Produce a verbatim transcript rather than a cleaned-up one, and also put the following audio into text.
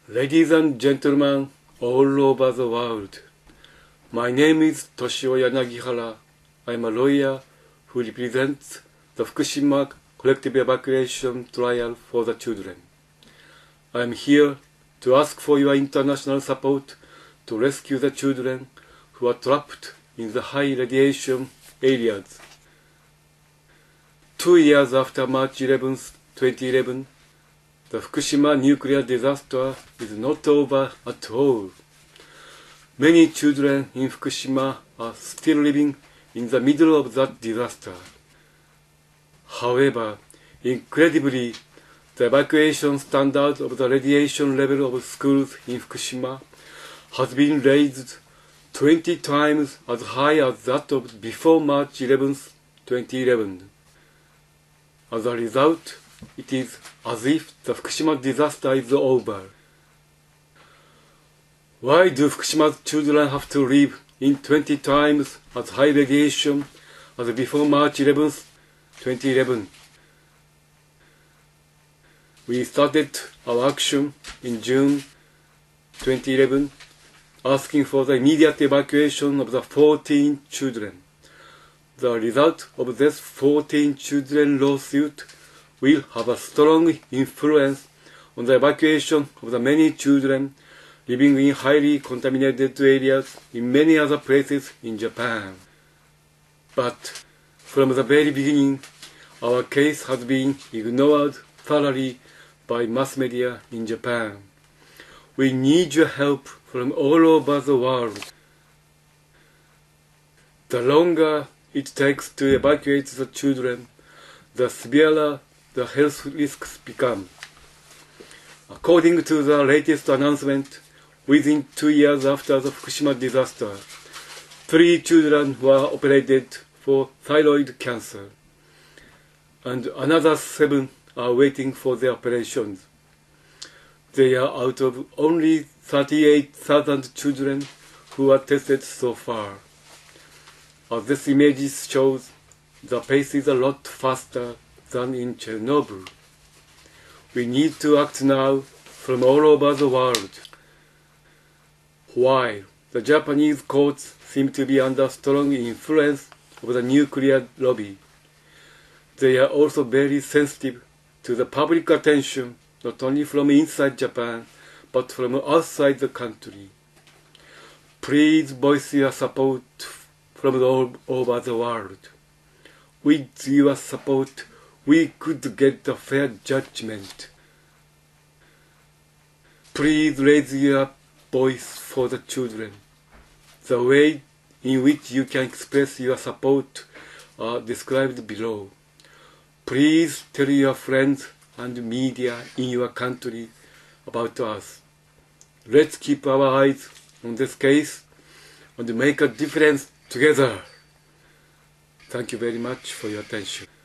Ladies and gentlemen all over the world, my name is Toshio Yanagihara. I am a lawyer who represents the Fukushima collective evacuation trial for the children. I am here to ask for your international support to rescue the children who are trapped in the high radiation areas. Two years after March eleventh, twenty eleven, the Fukushima nuclear disaster is not over at all. Many children in Fukushima are still living in the middle of that disaster. However, incredibly, the evacuation standard of the radiation level of schools in Fukushima has been raised twenty times as high as that of before March eleventh, twenty eleven. As a result, it is as if the Fukushima disaster is over. Why do Fukushima's children have to live in twenty times as high radiation as before March eleventh, twenty eleven? We started our action in June twenty eleven, asking for the immediate evacuation of the fourteen children. The result of this fourteen children lawsuit will have a strong influence on the evacuation of the many children living in highly contaminated areas in many other places in Japan. But from the very beginning, our case has been ignored thoroughly by mass media in Japan. We need your help from all over the world. The longer it takes to evacuate the children, the severer the health risks become. According to the latest announcement, within two years after the Fukushima disaster, three children were operated for thyroid cancer, and another seven are waiting for their operations. They are out of only thirty-eight thousand children who are tested so far. As this image shows, the pace is a lot faster than in Chernobyl. We need to act now from all over the world. While the Japanese courts seem to be under strong influence of the nuclear lobby, they are also very sensitive to the public attention not only from inside Japan but from outside the country. Please voice your support from all over the world. With your support, we could get a fair judgment. Please raise your voice for the children. The way in which you can express your support are described below. Please tell your friends and media in your country about us. Let's keep our eyes on this case and make a difference together. Thank you very much for your attention.